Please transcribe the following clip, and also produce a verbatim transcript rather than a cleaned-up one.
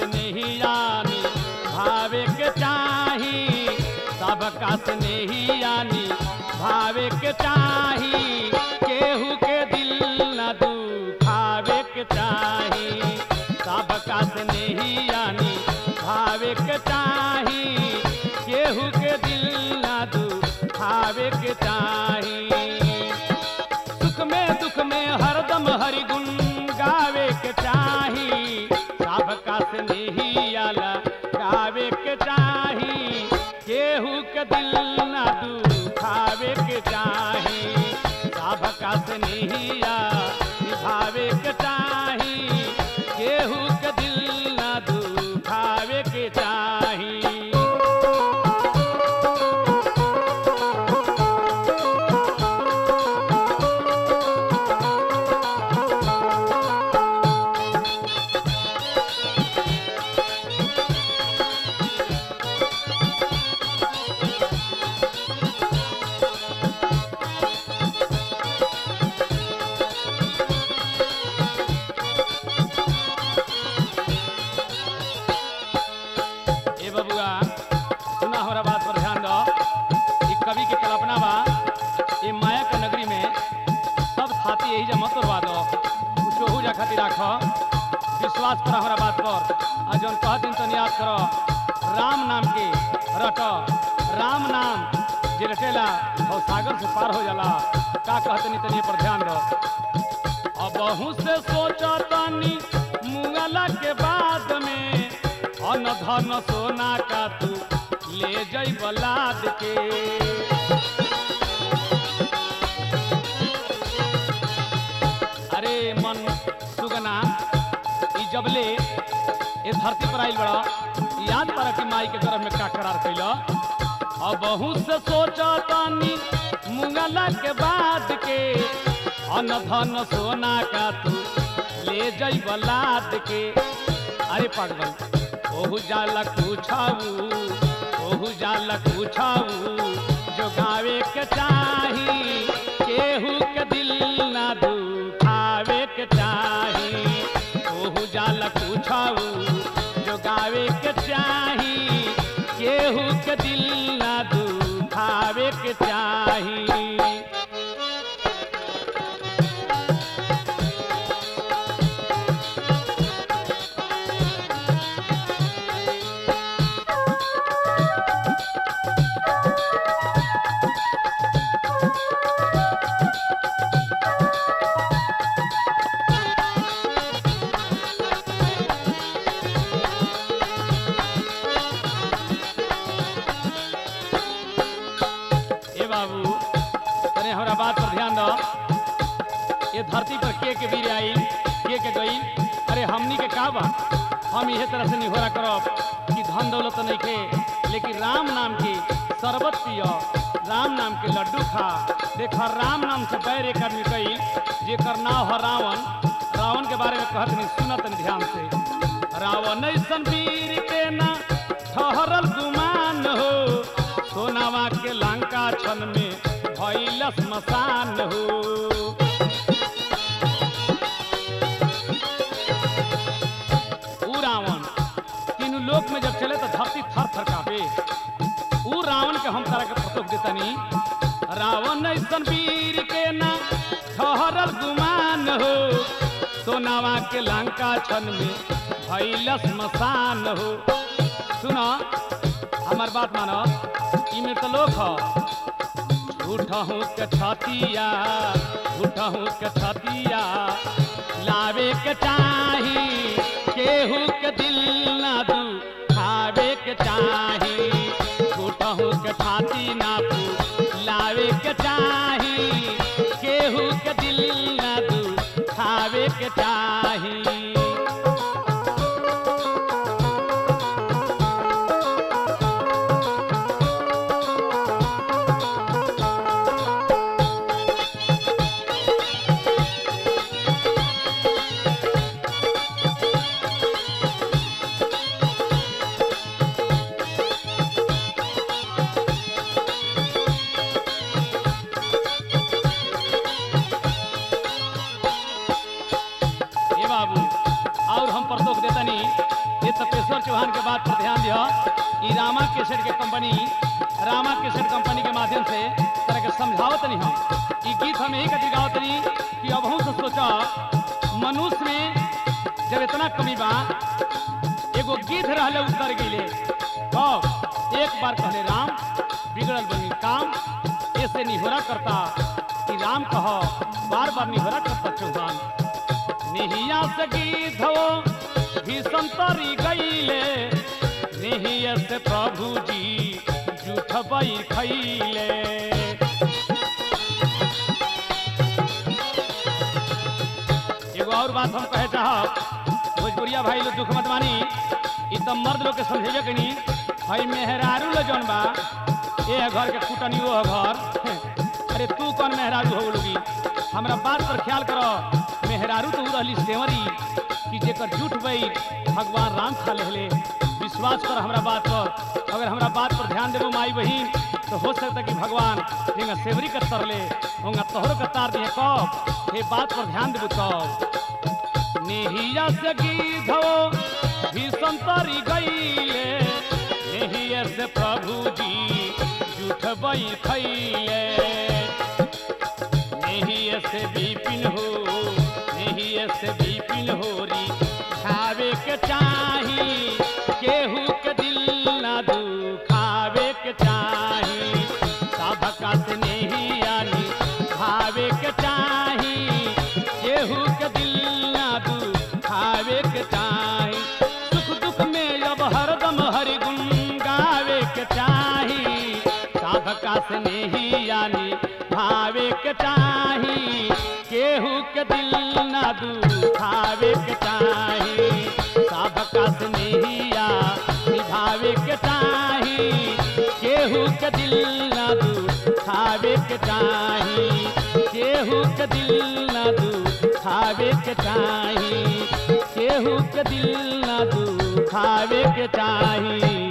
स्नेहियानी भावे के चाही, सबका स्नेहियानी भावे के चाही, केहू के दिल न दुखावे के चाही, सबका स्नेहियानी भावे के चाही, केहू के दिल न दुखावे के चाही। सुख में दुख में हरदम हरि गुण गावे के चाही, सबका स्नेहियाला गावे के चाही, केहू के दिल न दुखावे के चाही, सबका स्नेहिया निभावे के चाही, केहू के दिल न दुखावे के चाही। खातिर राख विश्वास कर हमारा बात पर आ जौन कह दिन तो याद कर राम नाम के रट राम नाम जे रटेला और सागर से पार हो जाला का कहतनी तनी पर ध्यान दो। अब बहु से सोचा तनी मुंगला के बाद में अन धन सोना का तू ले जई बलाद के। अरे मन सुगना ई जबले ए धरती पर आइल बड़ा याद पड़ा कि माई के गर्भ में का करार कैल। अब बहुत से सोचा तानी मुंगला के बाद के अन धन सोना का तू ले जई बलाद के। अरे पागल ओहु जाला पूछाऊ ओहु जाला पूछाऊ जो गावे के चाही केहू के दिल ना दुखावे के चाही। ओहु जाला पूछाऊ जो गावे के चाही केहू के दिल ना दुखावे के चाही। धरती पर के के वीर आई के के गई। अरे हमनी के का बा हम इहे तरह से निहोरा करब कि धन दौलत नहीं के लेकिन राम नाम की शरबत पियो राम नाम के लड्डू खा। देख राम नाम से बैर एक आदमी कई जेकर नाम है रावण। रावण के बारे में कहत नहीं सुनत नहीं ध्यान से। रावण ऐसन वीर के ना ठहरल गुमान हो सोनावा के लंका छन में भइल श्मशान हो। लोक में जब चले तो धरती थर थर कांपे। ऊ रावण के हम तरह के प्रतोख देतनी। रावण ऐसन वीर के ना ठहरल गुमान हो सोनावा के लंका छन में भइल श्मशान हो। सुनो हमार बात मानो इमें तो लोग हो झूठहू के छतिया झूठहू के छतिया लावे के चाही केहू के दिल ना दुखावे के चाही। झूठहू के छाती ना लावे के चाही केहू के दिल ना दुखावे के चाही। रामेश्वर चौहान के बात पर ध्यान दिया। ई रामा केसेट के कंपनी रामा केसेट कंपनी के माध्यम से तरह के समझावत नहीं हम ई गीत हम यही खातिर गावत नहीं कि अब हम से सोचा मनुष्य में जब इतना कमी बा एगो गीत रहले उतर गईले कब एक बार कहले राम बिगड़ल बनी काम ऐसे निहोरा करता कि राम कह बार बार निहोरा करता चौहान निहिया से गीत हो भीषण तरी गईले निहिया से प्रभु जी झूठ बई खैले एगो और बात हम कहे चाहब भोजपुरिया भाई लोग दुख मत मानी ई तो मर्द लोग के समझेबे के नहीं हई मेहरारू ले जौन बा ए घर के कुटनी वो घर अरे तू कौन मेहरारू हो लोगी हमरा बात पर ख्याल करो मेहरारू तो रहली सेवरी कि जेकर झूठ बई भगवान राम खा लेले विश्वास कर हमरा बात पर अगर हमरा बात पर ध्यान देबो माई बहिन तो हो सकता कि भगवान जेंगा सेवरी के तरले होंगा तोहरो के तार दिए कब हे बात पर ध्यान देबो तब नेहिया से गीत हो भीषण तरी गईले नेहिया से प्रभु जी झूठ बई खैले नेहिया से विपिन हो नेहिया से विपिन होरी खावे के चाही केहू के दिल ना दुखावे के चाही सबका से नहीं आनी भावे के चाही केहू के दिल ना दुखावे के चाही सुख दुख में अब हरदम हरि गुण गावे के चाही सबका से नहीं आनी भावे के चाही केहू के दिल ना दुखावे के चाही सबका से नहीं आ निभावे के चाही केहू के दिल ना दुखावे के चाही केहू के दिल ना दुखावे के चाही केहू के दिल ना दुखावे के चाही।